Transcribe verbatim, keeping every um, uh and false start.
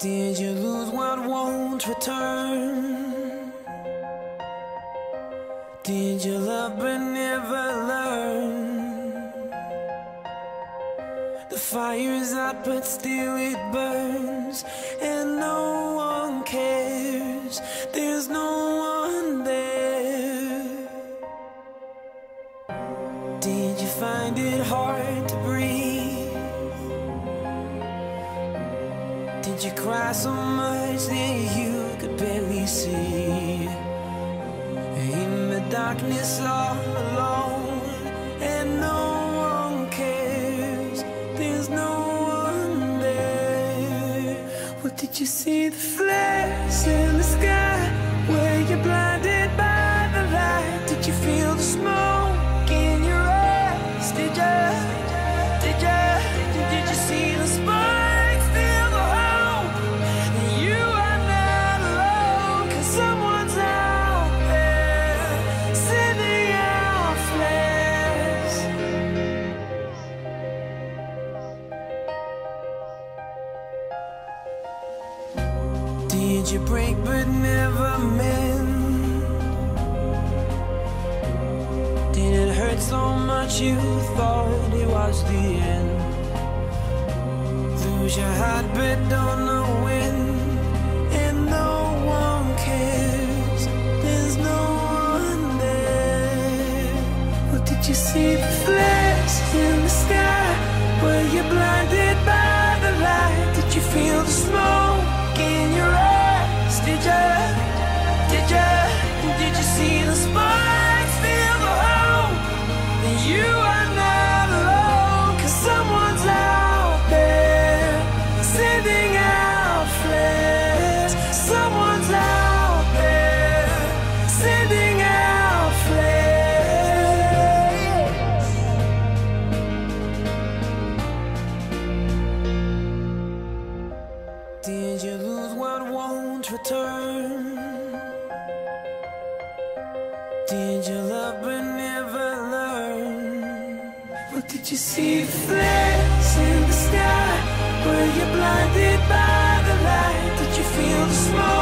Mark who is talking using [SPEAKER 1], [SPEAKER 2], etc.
[SPEAKER 1] Did you lose what won't return? Did you love but never learn? The fire's out but still it burns, and no one cares, there's no one there. Did you find it hard to breathe? Did you cry so much that you could barely see? In the darkness all alone, and no one cares, there's no one there. What did you see? The flares in the sky? Were you blinded by the light? Did you feel the smoke in your eyes? Did you, did you, did you see the spark? Did you break but never mend? Did it hurt so much you thought it was the end? Lose your heart but don't know when, and no one cares, there's no one there. What did you see? The flares in the sky? Were you blinded by the light? Did you feel the smoke in your eyes? Did you, did you, did you see the sparks? Feel the hope that you are not alone, 'cause someone's out there sending out flares. Someone's out there sending out flares. Did you lose what won't return? Did you love but never learn? What did you see? The flares in the sky? Were you blinded by the light? Did you feel the smoke